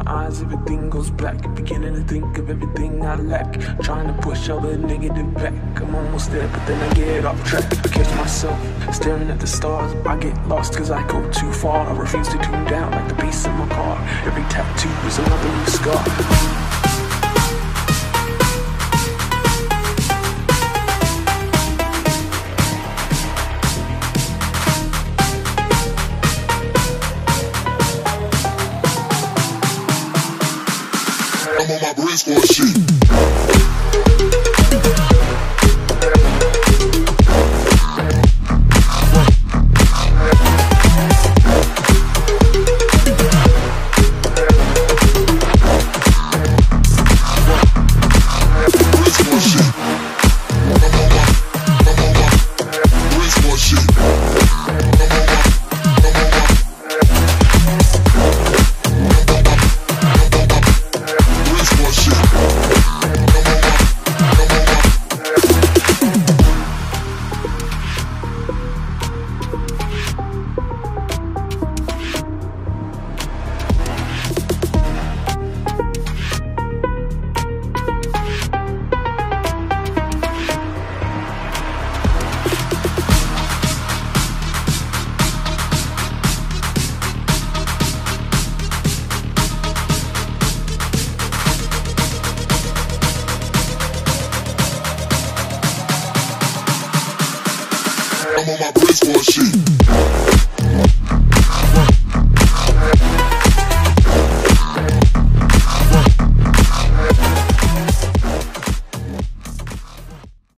eyes, everything goes black. Beginning to think of everything I lack. Trying to push all the negative back. I'm almost there, but then I get off track. I catch myself staring at the stars. I get lost cause I go too far. I refuse to tune down like the bass in my car. Every tattoo is another new scar. I'm on my brain squad shit. I'm on my brain squad shit.